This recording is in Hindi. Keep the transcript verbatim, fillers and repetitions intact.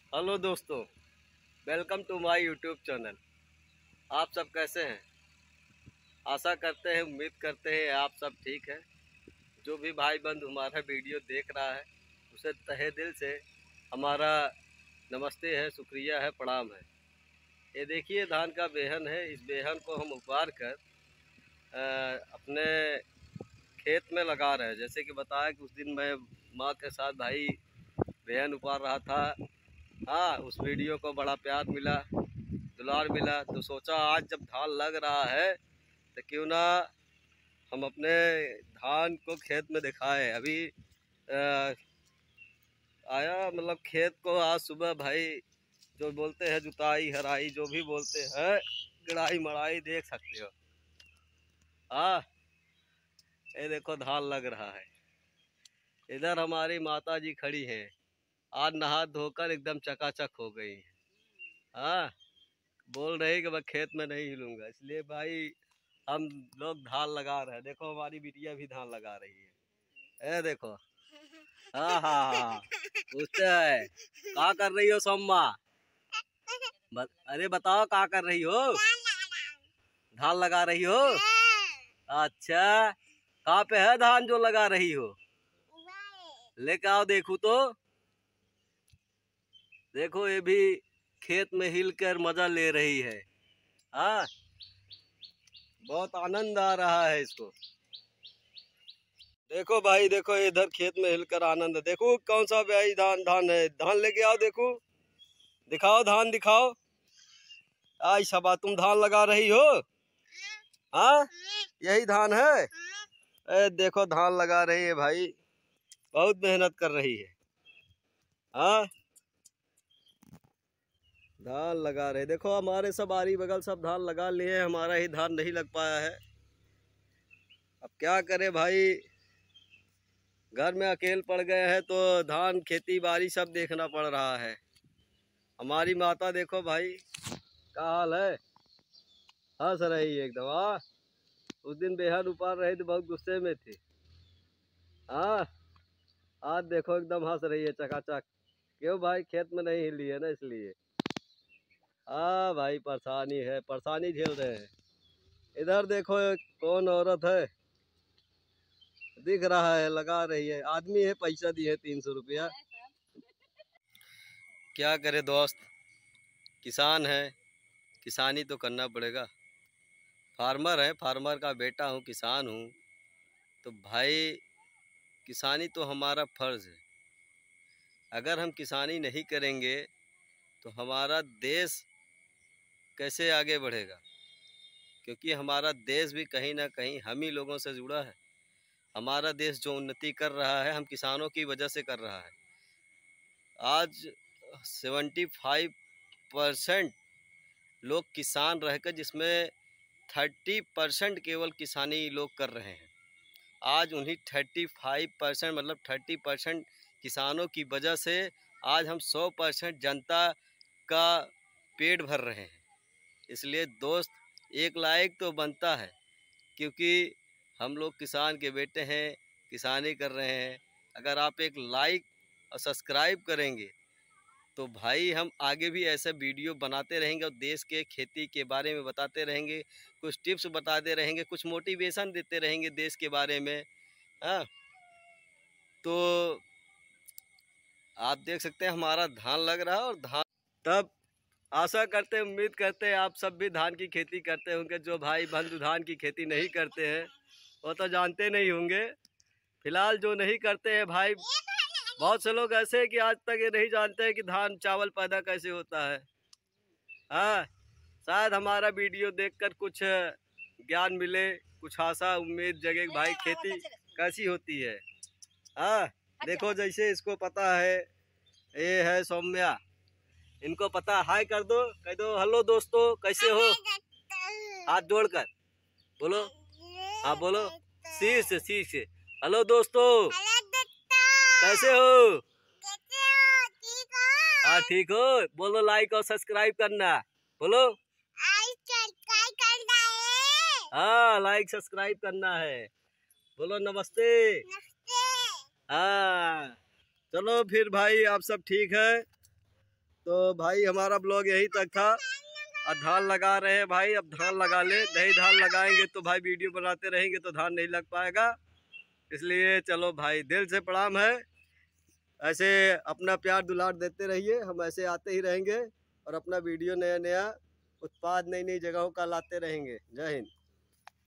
हेलो दोस्तों, welcome to my YouTube channel. आप सब कैसे हैं? आशा करते हैं, उम्मीद करते हैं आप सब ठीक है। जो भी भाई बंधु हमारा वीडियो देख रहा है उसे तहे दिल से हमारा नमस्ते है, शुक्रिया है, प्रणाम है। ये देखिए धान का बेहन है। इस बेहन को हम उबार कर अ, अपने खेत में लगा रहे हैं। जैसे कि बताया कि उस दिन मैं माँ के साथ भाई बेहन उबार रहा था। हाँ, उस वीडियो को बड़ा प्यार मिला, दुलार मिला, तो सोचा आज जब धान लग रहा है तो क्यों ना हम अपने धान को खेत में दिखाएं। अभी आ, आया मतलब खेत को आज सुबह भाई, जो बोलते हैं जुताई हराई, जो भी बोलते हैं, गड़ाई मड़ाई, देख सकते हो। हाँ, ये देखो धान लग रहा है। इधर हमारी माता जी खड़ी हैं, आज नहा धोकर एकदम चकाचक हो गई हैं। हाँ, बोल रही कि मैं खेत में नहीं हिलूंगा, इसलिए भाई हम लोग धान लगा रहे हैं। देखो हमारी बिटिया भी धान लगा रही है, ए देखो। हाँ हाँ हाँ, पूछते है क्या कर रही हो सोम्मा? बत, अरे बताओ क्या कर रही हो? धान लगा रही हो? अच्छा, कहाँ पे है धान जो लगा रही हो? लेके आओ देखू तो। देखो ये भी खेत में हिलकर मजा ले रही है। हाँ, बहुत आनंद आ रहा है इसको। देखो भाई, देखो इधर खेत में हिलकर आनंद है। देखो कौन सा भाई धान धान है। धान लेके आओ, देखो, दिखाओ धान दिखाओ। आई शबा, तुम धान लगा रही हो? हाँ, यही धान है। ए देखो धान लगा रही है भाई, बहुत मेहनत कर रही है। हाँ, धान लगा रहे। देखो हमारे सब आरी बगल सब धान लगा लिए, हमारा ही धान नहीं लग पाया है। अब क्या करें भाई, घर में अकेले पड़ गए हैं तो धान खेती बाड़ी सब देखना पड़ रहा है। हमारी माता देखो भाई, क्या हाल है, हंस रही है एकदम। हाँ, उस दिन बेहद उपार रही थी, बहुत गुस्से में थी। हाँ, आज देखो एकदम हंस रही है चकाचक। क्यों भाई, खेत में नहीं हिली है ना, इसलिए। हाँ भाई, परेशानी है, परेशानी झेल रहे हैं। इधर देखो कौन औरत है, दिख रहा है, लगा रही है। आदमी है, पैसा दिए तीन सौ रुपया। क्या करे दोस्त, किसान है, किसानी तो करना पड़ेगा। फार्मर है, फार्मर का बेटा हूँ, किसान हूँ, तो भाई किसानी तो हमारा फर्ज है। अगर हम किसानी नहीं करेंगे तो हमारा देश कैसे आगे बढ़ेगा? क्योंकि हमारा देश भी कहीं ना कहीं हम ही लोगों से जुड़ा है। हमारा देश जो उन्नति कर रहा है, हम किसानों की वजह से कर रहा है। आज सेवेंटी फाइव परसेंट लोग किसान रहकर, जिसमें थर्टी परसेंट केवल किसानी लोग कर रहे हैं। आज उन्हीं थर्टी फाइव परसेंट मतलब थर्टी परसेंट किसानों की वजह से आज हम सौ परसेंट जनता का पेट भर रहे हैं। इसलिए दोस्त, एक लायक तो बनता है, क्योंकि हम लोग किसान के बेटे हैं, किसानी कर रहे हैं। अगर आप एक लाइक और सब्सक्राइब करेंगे तो भाई हम आगे भी ऐसे वीडियो बनाते रहेंगे और देश के खेती के बारे में बताते रहेंगे, कुछ टिप्स बताते रहेंगे, कुछ मोटिवेशन देते रहेंगे देश के बारे में। हाँ, तो आप देख सकते हैं हमारा धान लग रहा है। और धान तब आशा करते, उम्मीद करते हैं आप सब भी धान की खेती करते होंगे। जो भाई बंधु धान की खेती नहीं करते हैं वो तो जानते नहीं होंगे। फिलहाल जो नहीं करते हैं भाई, बहुत से लोग ऐसे हैं कि आज तक ये नहीं जानते हैं कि धान चावल पैदा कैसे होता है। हाँ, शायद हमारा वीडियो देखकर कुछ ज्ञान मिले, कुछ आशा उम्मीद जगे भाई खेती कैसी होती है। हाँ, देखो जैसे इसको पता है, ये है सौम्या, इनको पता। हाय कर दो, कह दो हेलो दोस्तों, कैसे हो, हाथ जोड़कर बोलो। हाँ बोलो, शीश शीश। हेलो दोस्तों, कैसे हो? हाँ ठीक हो, बोलो लाइक और सब्सक्राइब करना, बोलो। हाँ, लाइक सब्सक्राइब करना है, बोलो नमस्ते। हाँ, चलो फिर भाई, आप सब ठीक है? तो भाई हमारा ब्लॉग यही तक था। अब धान लगा रहे हैं भाई, अब धान लगा ले, नहीं धान लगाएंगे तो भाई वीडियो बनाते रहेंगे तो धान नहीं लग पाएगा। इसलिए चलो भाई, दिल से प्रणाम है। ऐसे अपना प्यार दुलार देते रहिए, हम ऐसे आते ही रहेंगे और अपना वीडियो नया नया उत्पाद नई नई जगहों का लाते रहेंगे। जय हिंद।